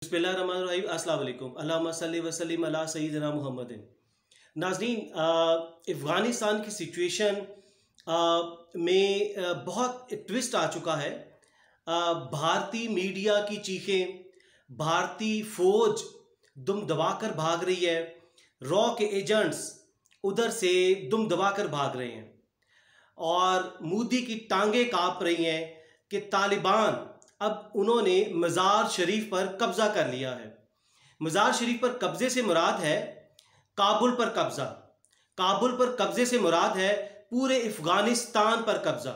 बिस्मिल्लाहिर्रहमानिर्रहीम। अस्सलाम वालेकुम। अल्लाहुम्मा सल्ली व सल्लिम अला सय्यिदिना मुहम्मदिन। नाज़रीन, अफ़गानिस्तान की सिचुएशन में बहुत ट्विस्ट आ चुका है। भारतीय मीडिया की चीखें, भारतीय फ़ौज दुम दबाकर भाग रही है, रॉ के एजेंट्स उधर से दुम दबाकर भाग रहे हैं और मोदी की टांगें काँप रही हैं कि तालिबान अब उन्होंने मज़ार शरीफ पर कब्ज़ा कर लिया है। मज़ार शरीफ पर कब्ज़े से मुराद है काबुल पर कब्ज़ा, काबुल पर कब्ज़े से मुराद है पूरे अफ़गानिस्तान पर कब्ज़ा।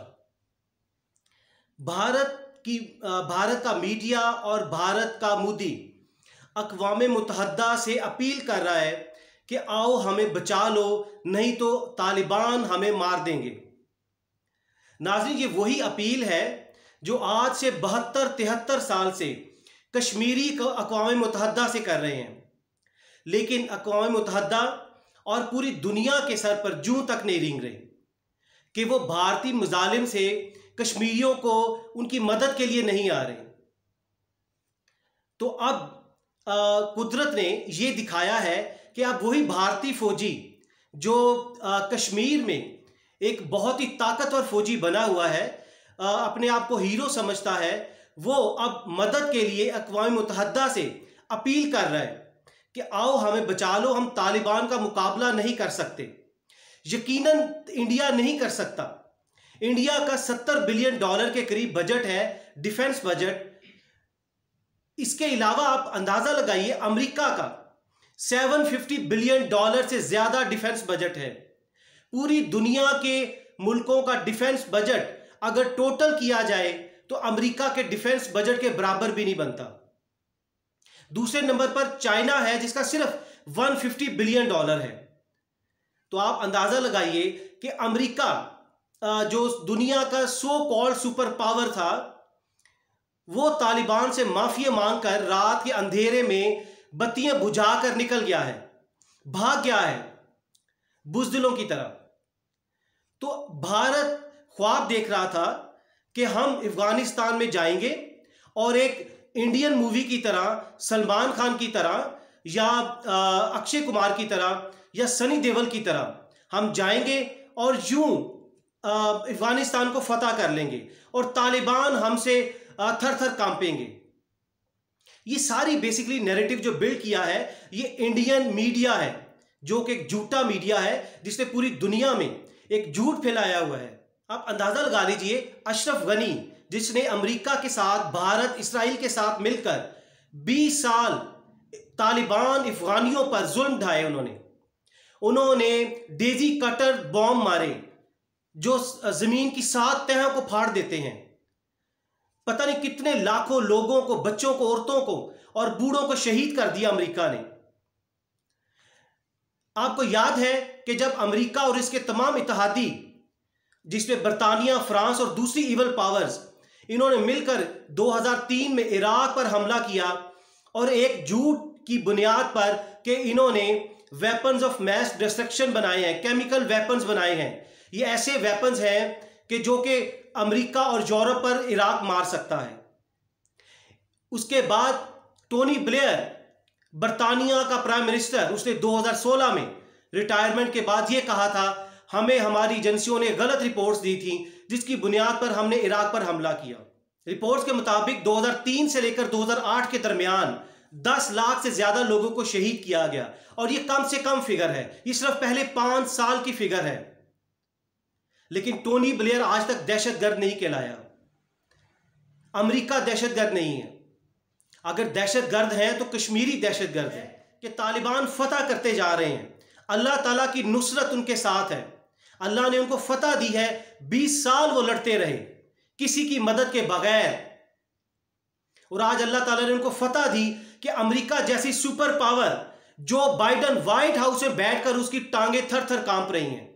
भारत का मीडिया और भारत का मोदी अक़वाम मुत्तहदा से अपील कर रहा है कि आओ हमें बचा लो, नहीं तो तालिबान हमें मार देंगे। नाज़रीन, ये वही अपील है जो आज से 72-73 साल से कश्मीरी अक़वाम मुत्तहदा से कर रहे हैं, लेकिन अक़वाम मुत्तहदा और पूरी दुनिया के सर पर जूं तक नहीं रेंग रहे कि वो भारतीय मुजालिम से कश्मीरियों को उनकी मदद के लिए नहीं आ रहे। तो अब कुदरत ने ये दिखाया है कि अब वही भारतीय फौजी जो कश्मीर में एक बहुत ही ताकतवर फौजी बना हुआ है, अपने आप को हीरो समझता है, वो अब मदद के लिए अक़वाम मुत्तहदा से अपील कर रहा है कि आओ हमें बचा लो, हम तालिबान का मुकाबला नहीं कर सकते। यकीनन इंडिया नहीं कर सकता। इंडिया का $70 बिलियन के करीब बजट है, डिफेंस बजट। इसके अलावा आप अंदाज़ा लगाइए, अमेरिका का $750 बिलियन से ज़्यादा डिफेंस बजट है। पूरी दुनिया के मुल्कों का डिफेंस बजट अगर टोटल किया जाए तो अमेरिका के डिफेंस बजट के बराबर भी नहीं बनता। दूसरे नंबर पर चाइना है जिसका सिर्फ $150 बिलियन है। तो आप अंदाजा लगाइए कि अमेरिका जो दुनिया का सो कॉल्ड सुपर पावर था, वो तालिबान से माफिया मांगकर रात के अंधेरे में बत्तियां बुझाकर निकल गया है, भाग गया है बुज़दिलों की तरह। तो भारत ख्वाब देख रहा था कि हम अफ़गानिस्तान में जाएंगे और एक इंडियन मूवी की तरह, सलमान खान की तरह या अक्षय कुमार की तरह या सनी देओल की तरह हम जाएंगे और यूं अफ़गानिस्तान को फतह कर लेंगे और तालिबान हमसे थर थर कांपेंगे। ये सारी बेसिकली नैरेटिव जो बिल्ड किया है ये इंडियन मीडिया है, जो कि एक झूठा मीडिया है जिसने पूरी दुनिया में एक झूठ फैलाया हुआ है। आप अंदाजा लगा लीजिए, अशरफ गनी जिसने अमेरिका के साथ, भारत, इसराइल के साथ मिलकर 20 साल तालिबान अफगानियों पर जुल्म ढाए, उन्होंने डेजी कटर बॉम्ब मारे जो जमीन की 7 तहों को फाड़ देते हैं। पता नहीं कितने लाखों लोगों को, बच्चों को, औरतों को और बूढ़ों को शहीद कर दिया अमेरिका ने। आपको याद है कि जब अमेरिका और इसके तमाम इत्तेहादी, जिसमें बरतानिया, फ्रांस और दूसरी इवल पावर्स, इन्होंने मिलकर 2003 में इराक पर हमला किया और एक झूठ की बुनियाद पर कि इन्होंने वेपन्स ऑफ मैस डिस्ट्रक्शन बनाए हैं, केमिकल वेपन्स बनाए हैं। ये ऐसे वेपन्स हैं कि जो कि अमेरिका और यूरोप पर इराक मार सकता है। उसके बाद टोनी ब्लेयर, बरतानिया का प्राइम मिनिस्टर, उसने 2016 में रिटायरमेंट के बाद ये कहा था, हमें हमारी एजेंसियों ने गलत रिपोर्ट्स दी थी जिसकी बुनियाद पर हमने इराक पर हमला किया। रिपोर्ट्स के मुताबिक 2003 से लेकर 2008 के दरमियान 10 लाख से ज्यादा लोगों को शहीद किया गया और ये कम से कम फिगर है, ये सिर्फ पहले 5 साल की फिगर है। लेकिन टोनी ब्लेयर आज तक दहशतगर्द नहीं कहलाया। अमेरिका दहशतगर्द नहीं है। अगर दहशतगर्द हैं तो कश्मीरी दहशतगर्द है कि तालिबान फतह करते जा रहे हैं। अल्लाह ताला की नुसरत उनके साथ है। अल्लाह ने उनको फतह दी है। 20 साल वो लड़ते रहे किसी की मदद के बगैर, और आज अल्लाह ताला ने उनको फतह दी कि अमेरिका जैसी सुपर पावर, जो बाइडन व्हाइट हाउस में बैठकर उसकी टांगे थर थर कांप रही हैं,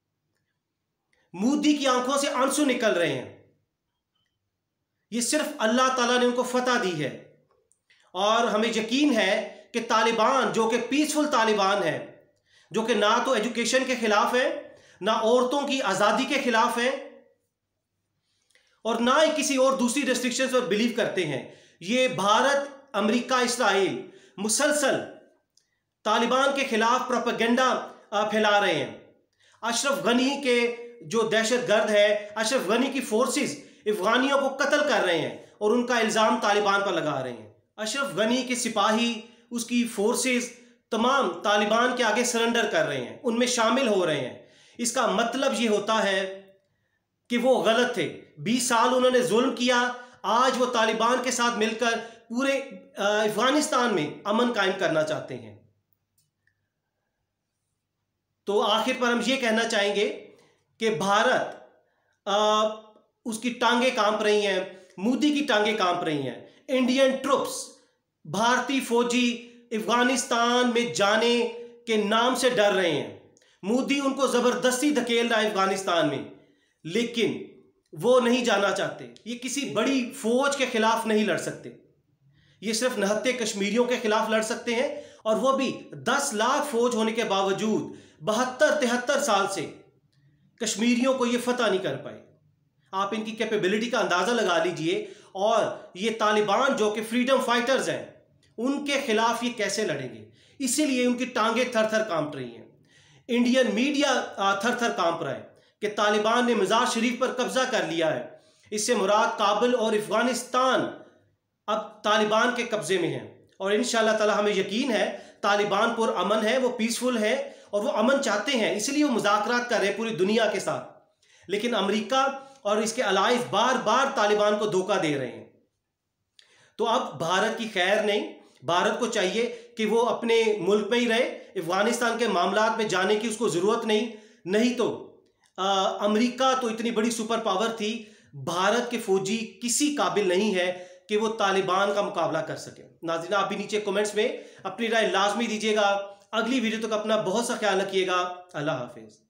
मोदी की आंखों से आंसू निकल रहे हैं, ये सिर्फ अल्लाह ताला ने उनको फतह दी है। और हमें यकीन है कि तालिबान, जो कि पीसफुल तालिबान है, जो कि ना तो एजुकेशन के खिलाफ है, ना औरतों की आज़ादी के खिलाफ है और ना ही किसी और दूसरी रेस्ट्रिक्शंस पर बिलीव करते हैं, ये भारत अमेरिका, इस्राइल मुसलसल तालिबान के खिलाफ प्रोपेगेंडा फैला रहे हैं। अशरफ गनी के जो दहशतगर्द है, अशरफ गनी की फोर्सेस अफगानियों को कत्ल कर रहे हैं और उनका इल्ज़ाम तालिबान पर लगा रहे हैं। अशरफ गनी के सिपाही, उसकी फोर्सेस तमाम तालिबान के आगे सरेंडर कर रहे हैं, उनमें शामिल हो रहे हैं। इसका मतलब ये होता है कि वो गलत थे। 20 साल उन्होंने जुल्म किया, आज वो तालिबान के साथ मिलकर पूरे अफगानिस्तान में अमन कायम करना चाहते हैं। तो आखिर पर हम ये कहना चाहेंगे कि भारत उसकी टांगें कांप रही हैं, मोदी की टांगें कांप रही हैं। इंडियन ट्रुप्स, भारतीय फौजी अफगानिस्तान में जाने के नाम से डर रहे हैं। मोदी उनको जबरदस्ती धकेल रहा है अफगानिस्तान में, लेकिन वो नहीं जाना चाहते। ये किसी बड़ी फौज के खिलाफ नहीं लड़ सकते, ये सिर्फ नहत्ते कश्मीरियों के खिलाफ लड़ सकते हैं, और वो भी 10 लाख फौज होने के बावजूद 72-73 साल से कश्मीरियों को ये फतह नहीं कर पाए। आप इनकी कैपेबिलिटी का अंदाजा लगा लीजिए, और ये तालिबान जो कि फ्रीडम फाइटर्स हैं, उनके खिलाफ ये कैसे लड़ेंगे। इसीलिए उनकी टांगें थर थर कांप रही हैं। इंडियन मीडिया थर थर कांप रहा है कि तालिबान ने मज़ार शरीफ पर कब्जा कर लिया है। इससे मुराद काबुल और अफगानिस्तान अब तालिबान के कब्जे में है, और इंशाअल्लाह ताला हमें यकीन है तालिबान पुर अमन है, वो पीसफुल है और वो अमन चाहते हैं, इसलिए वो मुज़ाकरात कर रहे हैं पूरी दुनिया के साथ। लेकिन अमेरिका और इसके अलाइज बार बार तालिबान को धोखा दे रहे हैं। तो अब भारत की खैर नहीं, भारत को चाहिए कि वो अपने मुल्क में ही रहे, अफगानिस्तान के मामलात में जाने की उसको ज़रूरत नहीं तो अमेरिका तो इतनी बड़ी सुपर पावर थी, भारत के फौजी किसी काबिल नहीं है कि वो तालिबान का मुकाबला कर सके। नाज़रीन, आप भी नीचे कमेंट्स में अपनी राय लाजमी दीजिएगा। अगली वीडियो तक अपना बहुत सा ख्याल रखिएगा। अल्लाह हाफिज़।